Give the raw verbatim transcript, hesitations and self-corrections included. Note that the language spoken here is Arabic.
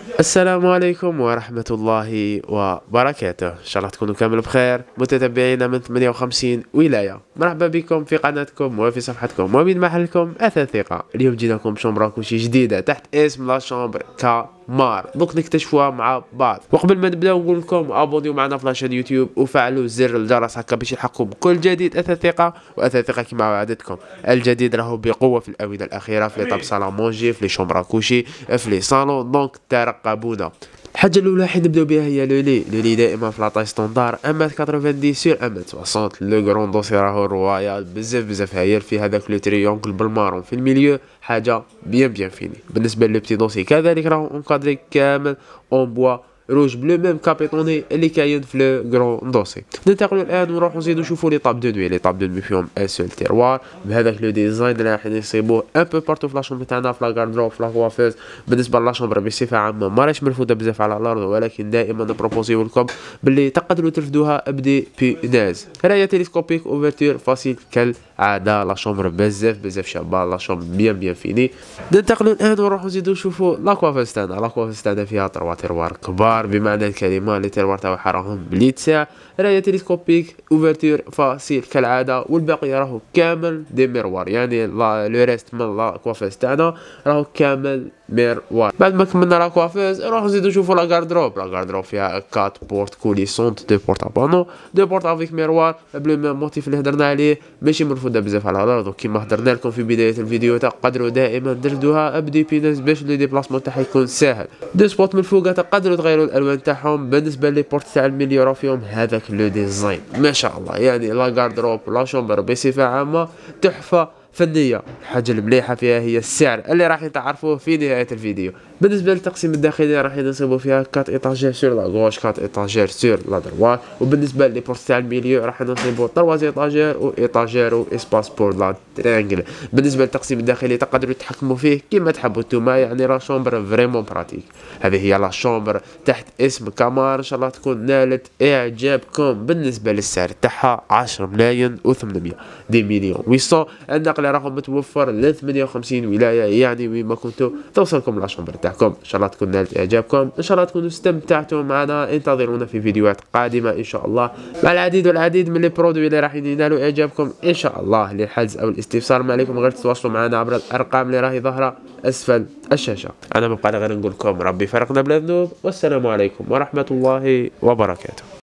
السلام عليكم ورحمة الله وبركاته، إن شاء الله تكونوا كامل بخير متتبعينا من ثمانية وخمسين ولاية. مرحبا بكم في قناتكم وفي صفحتكم ومن محلكم أثاث ثقة. اليوم جيناكم بشومبرا كوشي جديدة تحت اسم لا شومبر كامار، دوك نكتشفوها مع بعض. وقبل ما نبداو نقول لكم ابونيو معنا في لاشين يوتيوب وفعلوا زر الجرس هكا باش يلحقكم بكل جديد. أثاث ثقة وأثاث ثقة كما وعدتكم، الجديد راهو بقوة في الآونة الأخيرة في لي طاب صالون مونجي، في لي شومبرا كوشي، في لي صالون، دونك ترقبونا. الحاجه الاولى حين نبداو بها هي لو لي لو لي دائما في لاطاي ستوندار أمات ثمانين سور أمات ستين. لو غرون دوسي راهو رويال بزاف بزاف هايل، في هذاك لو تريونغل بالمارون في الميليو، حاجه بيان بيان فيني. بالنسبه لو بتي دوسي كذلك راهو انكادري كامل اون بوا روج بلو ميم كابيتوني اللي كاين في لو غرون دوسي. ننتقلوا الان ونروحوا نزيدوا نشوفوا لي طاب دو نوي. لي طاب دو نوي فيهم ان سول تيروار بهذاك لو ديزاين اللي راح يصيبوه ان بو بارتو في لاشومبر تاعنا، في لاكاردروب، في لاكوافوز. بالنسبه لاشومبر بصفه عامه ما راهيش مرفوضه بزاف على الارض، ولكن دائما نبروبوزيو لكم باللي تقدروا ترفدوها بدي بيناز. رايه تيليسكوبيك اوفرتور فاسيل كالعاده. لا شومبر بزاف بزاف شابه، لا شومبر بيان بيان فيني. ننتقلوا الان ونروحوا نزيدوا نشوفوا لاكوافوز تاعنا. لاكوافوز تاعنا فيها تروا تيروار كبار بمعنى الكلمه، اللي تيروار تاعها راهم بلي تساع. رايه تيليسكوبيك اوفرتور فاسيل كالعاده، والباقي راهو كامل دي ميروار، يعني لا لو ريست من لا كوافيز تاعنا راهو كامل ميروار. بعد ما كملنا لا كوافيز نروحو نزيدو نشوفو لا غاردروب. لا غاردروب فيها أربعة بورت كوليسونت، دو بورت ابانو، دو بورت افيك ميروار بلو ميم موتيف اللي هدرنا عليه ماشي مرفوضه بزاف على الارض. كيما هدرنا لكم في بدايه الفيديو تقدروا دائما تردوها ابدي بيناس باش لو ديبلاسمون تاعها يكون ساهل. دو سبوت من الفوق تقدروا تغيروا الالوان تاعهم. بالنسبه لي بورت تاع الميليو راه فيهم هذاك لو ديزاين ما شاء الله، يعني لا غاردروب لا شومبر بصفه عامه تحفه فنيه. الحاجه المليحه فيها هي السعر اللي راح تعرفوه في نهايه الفيديو. بالنسبه للتقسيم الداخلي راح ينصبوا فيها أربعة ايطاجير سور لا غوش، أربعة ايطاجير سور لا دروات. وبالنسبه لي بورت تاع الميليو راح ينصبوا ثلاثة ايطاجير و ايطاجير و اسباس بور لا تريانجل. بالنسبه للتقسيم الداخلي تقدروا تتحكموا فيه كما تحبوا نتوما، يعني لا شومبر فريمون براتيك. هذه هي لا شومبر تحت اسم كامار، ان شاء الله تكون نالت اعجابكم. بالنسبه للسعر تاعها عشرة ملايين و800 دي مليون ومئتين. النقل راهو متوفر ل ثمانية وخمسين ولايه، يعني وين ما كنتوا توصلكم لا شومبر تاعكم. ان شاء الله تكون نالت اعجابكم، ان شاء الله تكونوا استمتعتوا معنا. انتظرونا في فيديوهات قادمه ان شاء الله مع العديد والعديد من لي برودوي اللي راح ينالوا اعجابكم ان شاء الله. للحجز او الاستفسار ما عليكم غير تتواصلوا معنا عبر الارقام اللي راهي ظاهره اسفل الشاشه. انا ما بقى غير نقول لكم ربي فرقنا بلا ذنوب، والسلام عليكم ورحمه الله وبركاته.